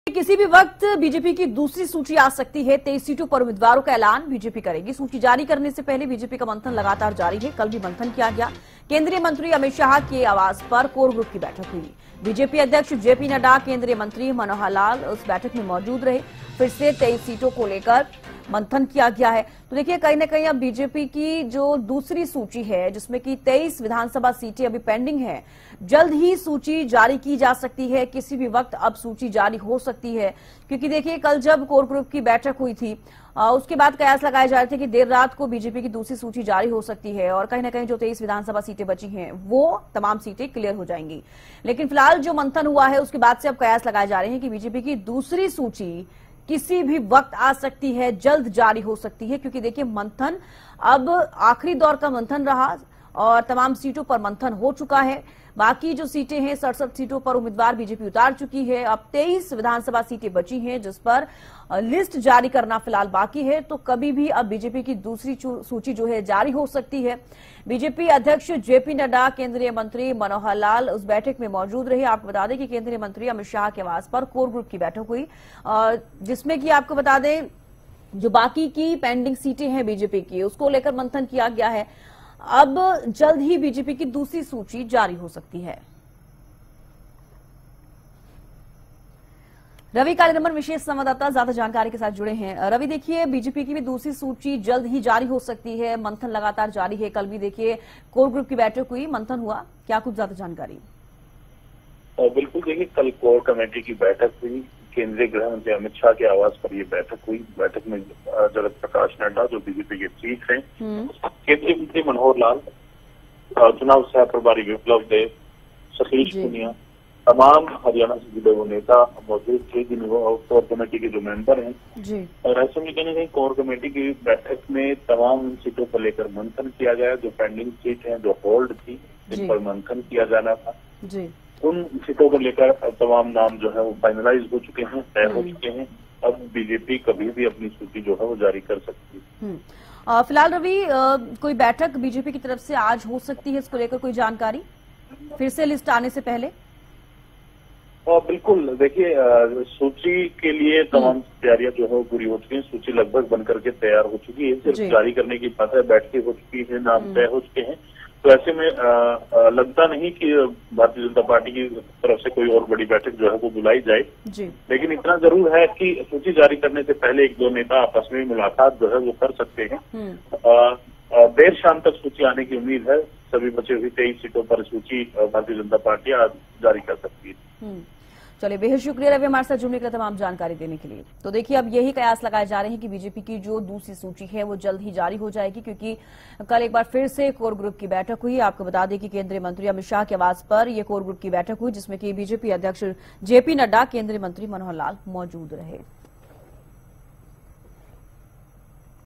किसी भी वक्त बीजेपी की दूसरी सूची आ सकती है। 23 सीटों पर उम्मीदवारों का ऐलान बीजेपी करेगी। सूची जारी करने से पहले बीजेपी का मंथन लगातार जारी है। कल भी मंथन किया गया। केंद्रीय मंत्री अमित शाह के आवास पर कोर ग्रुप की बैठक हुई। बीजेपी अध्यक्ष जेपी नड्डा, केंद्रीय मंत्री मनोहर लाल उस बैठक में मौजूद रहे। फिर से 23 सीटों को लेकर मंथन किया गया है। तो देखिए, कहीं ना कहीं अब बीजेपी की जो दूसरी सूची है, जिसमें कि 23 विधानसभा सीटें अभी पेंडिंग है, जल्द ही सूची जारी की जा सकती है। किसी भी वक्त अब सूची जारी हो सकती है, क्योंकि देखिए कल जब कोर ग्रुप की बैठक हुई थी, उसके बाद कयास लगाए जा रहे थे कि देर रात को बीजेपी की दूसरी सूची जारी हो सकती है और कहीं ना कहीं जो 23 विधानसभा सीटें बची हैं वो तमाम सीटें क्लियर हो जाएंगी। लेकिन फिलहाल जो मंथन हुआ है उसके बाद से अब कयास लगाए जा रहे हैं कि बीजेपी की दूसरी सूची किसी भी वक्त आ सकती है, जल्द जारी हो सकती है, क्योंकि देखिए मंथन अब आखिरी दौर का मंथन रहा और तमाम सीटों पर मंथन हो चुका है। बाकी जो सीटें हैं, 67 सीटों पर उम्मीदवार बीजेपी उतार चुकी है। अब 23 विधानसभा सीटें बची हैं, जिस पर लिस्ट जारी करना फिलहाल बाकी है। तो कभी भी अब बीजेपी की दूसरी सूची जो है जारी हो सकती है। बीजेपी अध्यक्ष जेपी नड्डा, केंद्रीय मंत्री मनोहर लाल उस बैठक में मौजूद रहे। आपको बता दें कि केंद्रीय मंत्री अमित शाह के आवास पर कोर ग्रुप की बैठक हुई, जिसमें कि आपको बता दें जो बाकी की पेंडिंग सीटें हैं बीजेपी की, उसको लेकर मंथन किया गया है। अब जल्द ही बीजेपी की दूसरी सूची जारी हो सकती है। रवि कालीरमन विशेष संवाददाता ज्यादा जानकारी के साथ जुड़े हैं। रवि, देखिए बीजेपी की भी दूसरी सूची जल्द ही जारी हो सकती है। मंथन लगातार जारी है। कल भी देखिए कोर ग्रुप की बैठक हुई, मंथन हुआ, क्या कुछ ज्यादा जानकारी? बिल्कुल, देखिए कल कोर कमेटी की बैठक हुई। केंद्रीय गृह मंत्री अमित शाह के आवास पर ये बैठक हुई। बैठक में जगत प्रकाश नड्डा जो बीजेपी के चीफ हैं, केंद्रीय मंत्री मनोहर लाल, चुनाव सह प्रभारी विप्लव देव, सतीश पूनिया, तमाम हरियाणा से जुड़े हुए नेता मौजूद थे, जिन्होंने कोर कमेटी के जो मेंबर हैं। और ऐसे में कहीं कोर कमेटी की बैठक में तमाम सीटों को लेकर मंथन किया गया। जो पेंडिंग सीट है, जो होल्ड थी, जिन पर मंथन किया जाना था, उन सीटों को लेकर तमाम नाम जो है वो फाइनलाइज हो चुके हैं, तय हो चुके हैं। अब बीजेपी कभी भी अपनी सूची जो है वो जारी कर सकती है। फिलहाल रवि, कोई बैठक बीजेपी की तरफ से आज हो सकती है, इसको लेकर कोई जानकारी फिर से लिस्ट आने से पहले? बिल्कुल, देखिए सूची के लिए तमाम तैयारियां जो है वो पूरी हो चुकी हैं। सूची लगभग बन करके तैयार हो चुकी है, सिर्फ जारी करने की बात है। बैठकें हो चुकी है, नाम तय हो चुके हैं। तो ऐसे में लगता नहीं कि भारतीय जनता पार्टी की तरफ से कोई और बड़ी बैठक जो है वो बुलाई जाए। लेकिन इतना जरूर है कि सूची जारी करने से पहले एक दो नेता आपस में मुलाकात जो है वो कर सकते हैं। देर शाम तक सूची आने की उम्मीद है। सभी बचे हुई 23 सीटों पर सूची भारतीय जनता पार्टी आज जारी कर सकती है। चलिए, बेहद शुक्रिया रवि हमारे साथ जुड़ने के लिए, तमाम जानकारी देने के लिए। तो देखिए, अब यही कयास लगाए जा रहे हैं कि बीजेपी की जो दूसरी सूची है वो जल्द ही जारी हो जाएगी, क्योंकि कल एक बार फिर से कोर ग्रुप की बैठक हुई। आपको बता दें कि केंद्रीय मंत्री अमित शाह के आवास पर यह कोर ग्रुप की बैठक हुई, जिसमें कि बीजेपी अध्यक्ष जेपी नड्डा, केंद्रीय मंत्री मनोहर लाल मौजूद रहे।